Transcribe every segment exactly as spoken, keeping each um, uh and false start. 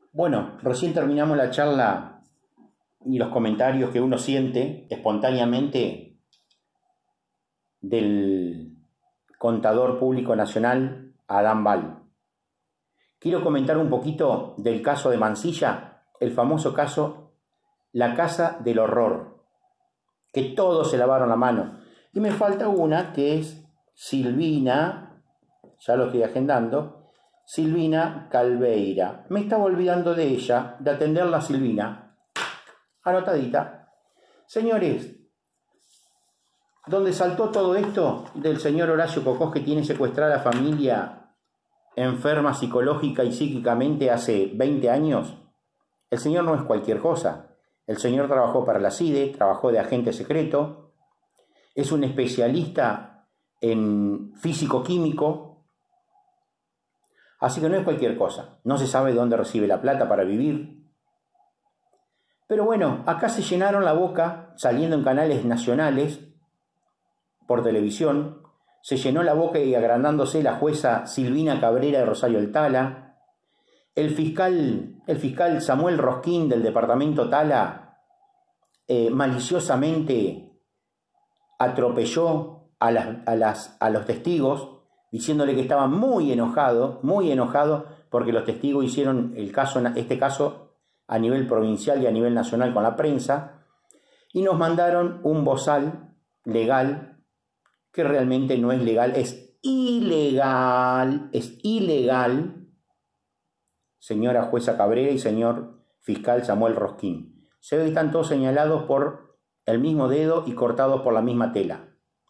Bueno, recién terminamos la charla y los comentarios que uno siente espontáneamente del contador público nacional Adán Bal. Quiero comentar un poquito del caso de Mansilla, el famoso caso La Casa del Horror, que todos se lavaron la mano. Y me falta una que es Silvina, ya lo estoy agendando, Silvina Calveira. Me estaba olvidando de ella, de atenderla a Silvina. Anotadita. Señores, donde saltó todo esto del señor Horacio Cocós, que tiene secuestrada a la familia enferma psicológica y psíquicamente hace veinte años, el señor no es cualquier cosa. El señor trabajó para la C I D E, trabajó de agente secreto, es un especialista en físico-químico, así que no es cualquier cosa. No se sabe dónde recibe la plata para vivir. Pero bueno, acá se llenaron la boca, saliendo en canales nacionales, por televisión, se llenó la boca y agrandándose la jueza Silvina Cabrera de Rosario del Tala, el fiscal, el fiscal Samuel Rosquín del departamento Tala, eh, maliciosamente atropelló a, las, a, las, a los testigos, diciéndole que estaba muy enojado, muy enojado, porque los testigos hicieron el caso, este caso a nivel provincial y a nivel nacional con la prensa, y nos mandaron un bozal legal que realmente no es legal, es ilegal, es ilegal, señora jueza Cabrera y señor fiscal Samuel Rosquín. Se ve que están todos señalados por el mismo dedo y cortados por la misma tela.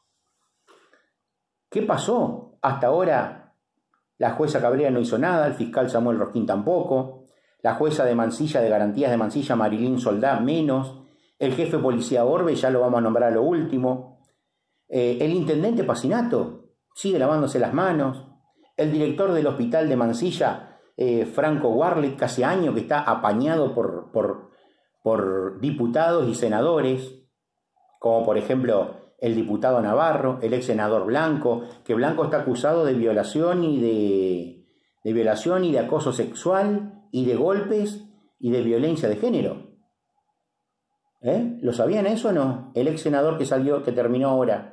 ¿Qué pasó? Hasta ahora la jueza Cabrera no hizo nada, el fiscal Samuel Rosquín tampoco, la jueza de Mansilla, de Garantías de Mansilla, Marilyn Soldá, menos, el jefe de policía Orbe, ya lo vamos a nombrar a lo último, eh, el intendente Pacinato sigue lavándose las manos, el director del hospital de Mansilla, eh, Franco Warlet, que hace años que está apañado por, por, por diputados y senadores, como por ejemplo el diputado Navarro, el ex senador Blanco, que Blanco está acusado de violación y de, de violación y de acoso sexual y de golpes y de violencia de género. ¿Eh? ¿Lo sabían eso o no? El ex senador que salió, que terminó ahora.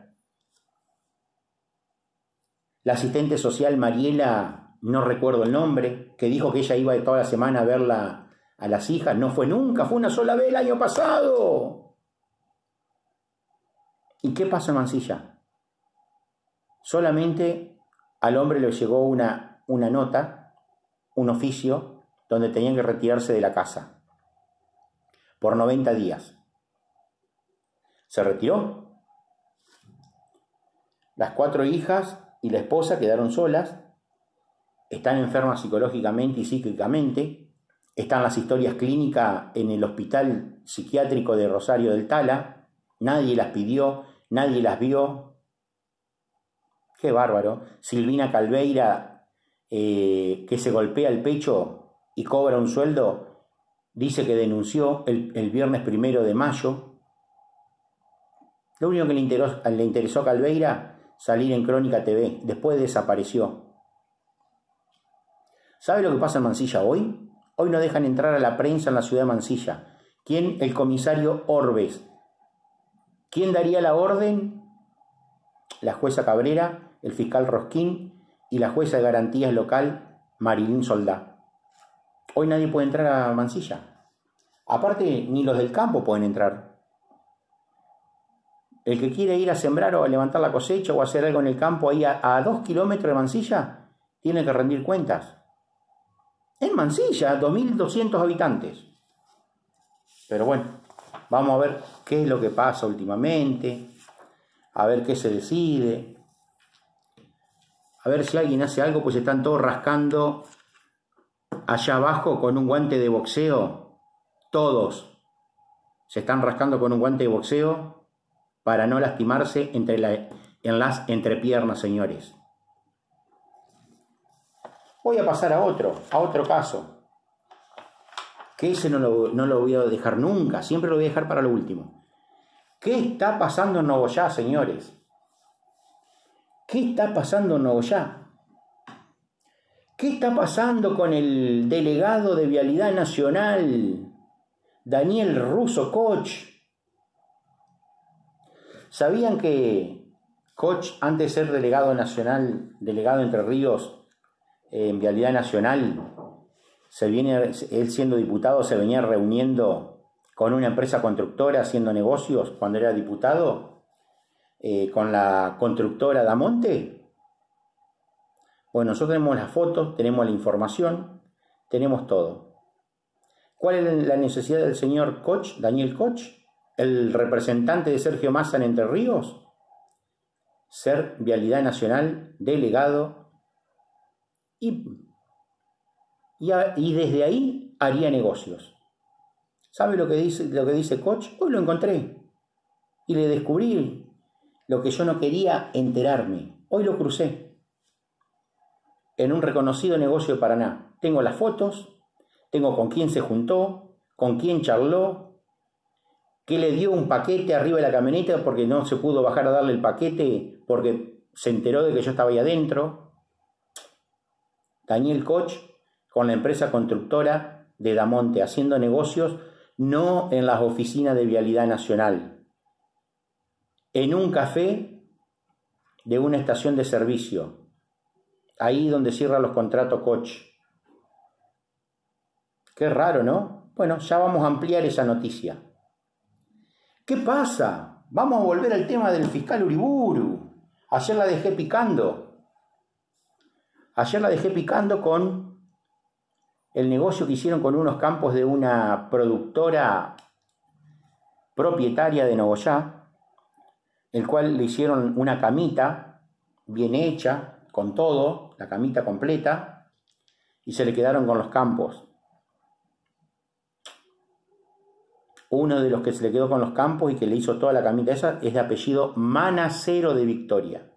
La asistente social Mariela, no recuerdo el nombre, que dijo que ella iba toda la semana a verla a las hijas, no fue nunca, fue una sola vez el año pasado. ¿Y qué pasa en Mansilla? Solamente al hombre le llegó una, una nota, un oficio, donde tenían que retirarse de la casa por noventa días. Se retiró. Las cuatro hijas y la esposa quedaron solas, están enfermas psicológicamente y psíquicamente, están las historias clínicas en el hospital psiquiátrico de Rosario del Tala, nadie las pidió, nadie las vio. Qué bárbaro. Silvina Calveira, eh, que se golpea el pecho y cobra un sueldo, dice que denunció el, el viernes primero de mayo. Lo único que le interesó, le interesó a Calveira, salir en Crónica T V, después desapareció. ¿Sabe lo que pasa en Mansilla hoy? Hoy no dejan entrar a la prensa en la ciudad de Mansilla. ¿Quién? El comisario Orbes. ¿Quién daría la orden? La jueza Cabrera, el fiscal Rosquín y la jueza de garantías local Marilyn Soldá. Hoy nadie puede entrar a Mansilla. Aparte, ni los del campo pueden entrar. El que quiere ir a sembrar o a levantar la cosecha o a hacer algo en el campo ahí a, a dos kilómetros de Mansilla, tiene que rendir cuentas. En Mansilla, dos mil doscientos habitantes. Pero bueno, vamos a ver qué es lo que pasa últimamente, a ver qué se decide, a ver si alguien hace algo, pues están todos rascando allá abajo con un guante de boxeo. Todos se están rascando con un guante de boxeo para no lastimarse entre la, en las entrepiernas, señores. Voy a pasar a otro, a otro caso, que ese no lo, no lo voy a dejar nunca, siempre lo voy a dejar para lo último. ¿Qué está pasando en Nogoyá, señores? ¿Qué está pasando en Nogoyá? ¿Qué está pasando con el delegado de Vialidad Nacional, Daniel Russo Koch? ¿Sabían que Koch, antes de ser delegado nacional, delegado Entre Ríos en Vialidad Nacional, se viene, él siendo diputado, se venía reuniendo con una empresa constructora haciendo negocios cuando era diputado, eh, con la constructora Damonte? Bueno, nosotros tenemos las fotos, tenemos la información, tenemos todo. ¿Cuál es la necesidad del señor Koch, Daniel Koch, el representante de Sergio Massa en Entre Ríos? Ser Vialidad Nacional, delegado, y, y, y desde ahí haría negocios. ¿Sabe lo que dice, lo que dice Koch? Hoy lo encontré y le descubrí lo que yo no quería enterarme. Hoy lo crucé en un reconocido negocio de Paraná. Tengo las fotos, tengo con quién se juntó, con quién charló, que le dio un paquete arriba de la camioneta porque no se pudo bajar a darle el paquete porque se enteró de que yo estaba ahí adentro. Daniel Koch con la empresa constructora de Damonte, haciendo negocios no en las oficinas de Vialidad Nacional, en un café de una estación de servicio, ahí donde cierra los contratos Koch. Qué raro, ¿no? Bueno, ya vamos a ampliar esa noticia. ¿Qué pasa? Vamos a volver al tema del fiscal Uriburu. Ayer la dejé picando. Ayer la dejé picando con el negocio que hicieron con unos campos de una productora propietaria de Nogoyá, el cual le hicieron una camita bien hecha, con todo, la camita completa, y se le quedaron con los campos. Uno de los que se le quedó con los campos y que le hizo toda la camita esa es de apellido Manacero de Victoria.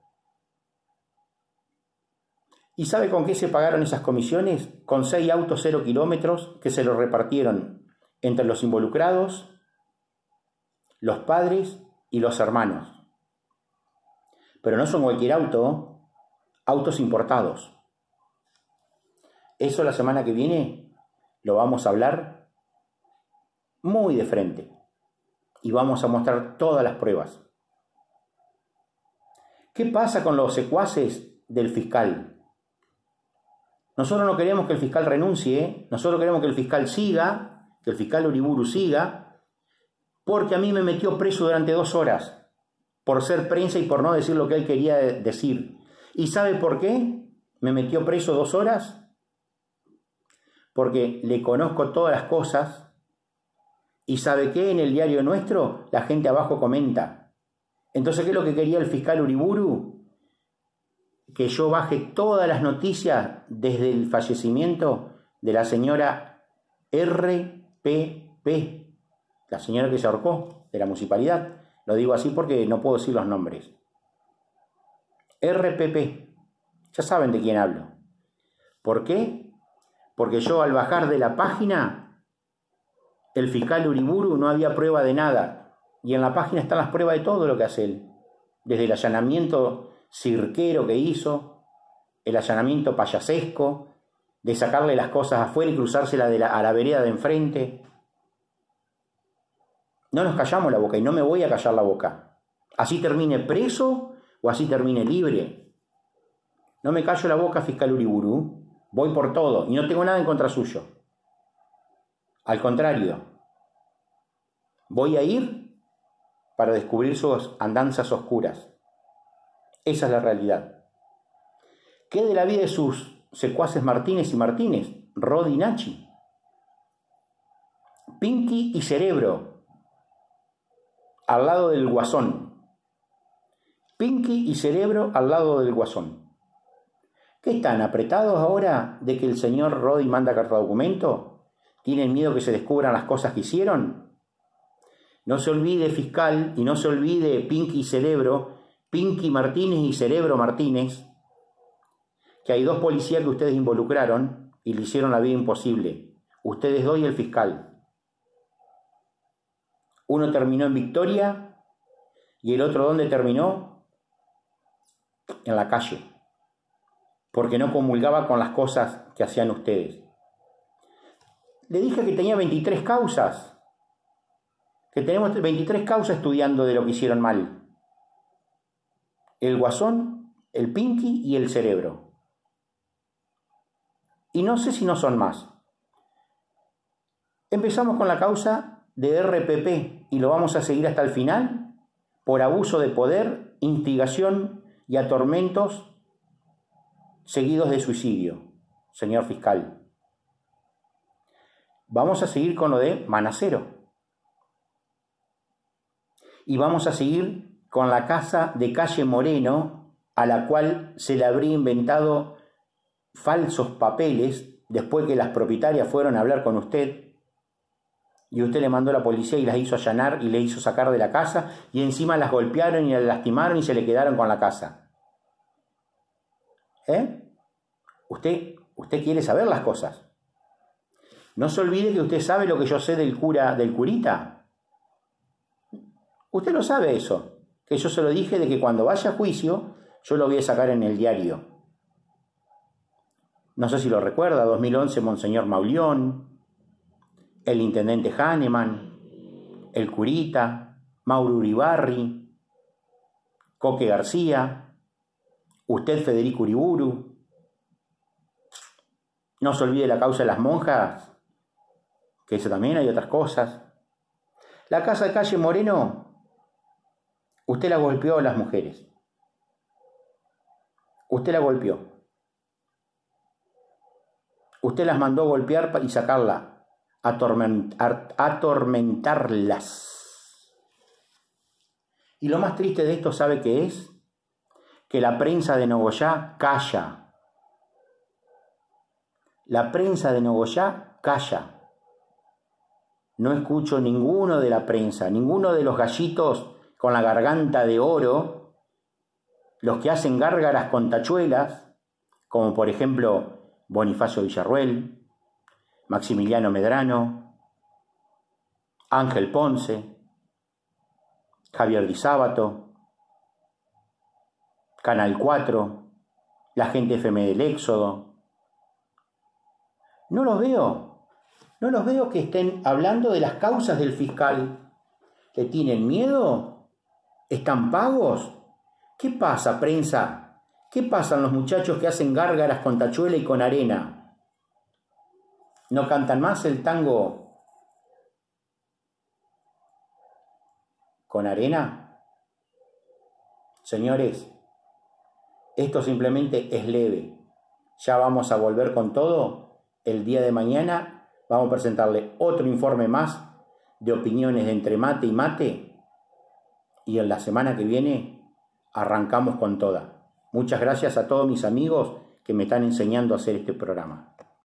¿Y sabe con qué se pagaron esas comisiones? Con seis autos cero kilómetros que se los repartieron entre los involucrados, los padres y los hermanos. Pero no son cualquier auto, autos importados. Eso la semana que viene lo vamos a hablar muy de frente y vamos a mostrar todas las pruebas. ¿Qué pasa con los secuaces del fiscal? Nosotros no queremos que el fiscal renuncie, nosotros queremos que el fiscal siga, que el fiscal Uriburu siga, porque a mí me metió preso durante dos horas por ser prensa y por no decir lo que él quería decir. ¿Y sabe por qué me metió preso dos horas? Porque le conozco todas las cosas. ¿Y sabe qué? En el diario nuestro la gente abajo comenta. Entonces, ¿qué es lo que quería el fiscal Uriburu? Que yo baje todas las noticias desde el fallecimiento de la señora R P P, la señora que se ahorcó de la municipalidad. Lo digo así porque no puedo decir los nombres. R P P. Ya saben de quién hablo. ¿Por qué? Porque yo al bajar de la página, el fiscal Uriburu no había prueba de nada. Y en la página están las pruebas de todo lo que hace él. Desde el allanamiento cirquero que hizo, el allanamiento payasesco, de sacarle las cosas afuera y cruzárselas de la, a la vereda de enfrente. No nos callamos la boca y no me voy a callar la boca. Así termine preso o así termine libre. No me callo la boca, fiscal Uriburu. Voy por todo y no tengo nada en contra suyo. Al contrario, voy a ir para descubrir sus andanzas oscuras. Esa es la realidad. ¿Qué de la vida de sus secuaces Martínez y Martínez? Rodi y Nachi. Pinky y Cerebro, al lado del Guasón. Pinky y Cerebro al lado del Guasón. ¿Qué están apretados ahora de que el señor Rodi manda carta documento? ¿Tienen miedo que se descubran las cosas que hicieron? No se olvide, fiscal, y no se olvide Pinky y Cerebro, Pinky Martínez y Cerebro Martínez, que hay dos policías que ustedes involucraron y le hicieron la vida imposible. Ustedes dos y el fiscal. Uno terminó en Victoria y el otro, ¿dónde terminó? En la calle. porque no comulgaba con las cosas que hacían ustedes. Le dije que tenía veintitrés causas, que tenemos veintitrés causas estudiando de lo que hicieron mal. El Guasón, el Pinky y el Cerebro. Y no sé si no son más. Empezamos con la causa de R P P y lo vamos a seguir hasta el final por abuso de poder, instigación y atormentos seguidos de suicidio, señor fiscal. Vamos a seguir con lo de Manacero. Y vamos a seguir con la casa de calle Moreno, a la cual se le habría inventado falsos papeles después que las propietarias fueron a hablar con usted. Y usted le mandó a la policía y las hizo allanar y le hizo sacar de la casa. Y encima las golpearon y las lastimaron y se le quedaron con la casa. ¿Eh? Usted, usted quiere saber las cosas. No se olvide que usted sabe lo que yo sé del cura, del curita. Usted lo sabe eso. Que yo se lo dije de que cuando vaya a juicio, yo lo voy a sacar en el diario. No sé si lo recuerda, dos mil once, Monseñor Mauleón, el intendente Hahnemann, el curita, Mauro Uribarri, Coque García, usted Federico Uriburu. No se olvide la causa de las monjas, que eso también hay otras cosas. La casa de calle Moreno, usted la golpeó a las mujeres. Usted la golpeó. Usted las mandó a golpear y sacarla, atormentar, atormentarlas. Y lo más triste de esto, ¿sabe qué es? Que la prensa de Nogoyá calla. La prensa de Nogoyá calla. No escucho ninguno de la prensa, ninguno de los gallitos con la garganta de oro, los que hacen gárgaras con tachuelas, como por ejemplo Bonifacio Villarruel, Maximiliano Medrano, Ángel Ponce, Javier Di Sábato, Canal cuatro, la gente F M del Éxodo. No los veo. No los veo que estén hablando de las causas del fiscal. ¿Le tienen miedo? ¿Están pagos? ¿Qué pasa, prensa? ¿Qué pasan los muchachos que hacen gárgaras con tachuela y con arena? ¿No cantan más el tango con arena? Señores, esto simplemente es leve. Ya vamos a volver con todo el día de mañana. Vamos a presentarle otro informe más de opiniones de entre mate y mate. Y en la semana que viene arrancamos con toda. Muchas gracias a todos mis amigos que me están enseñando a hacer este programa.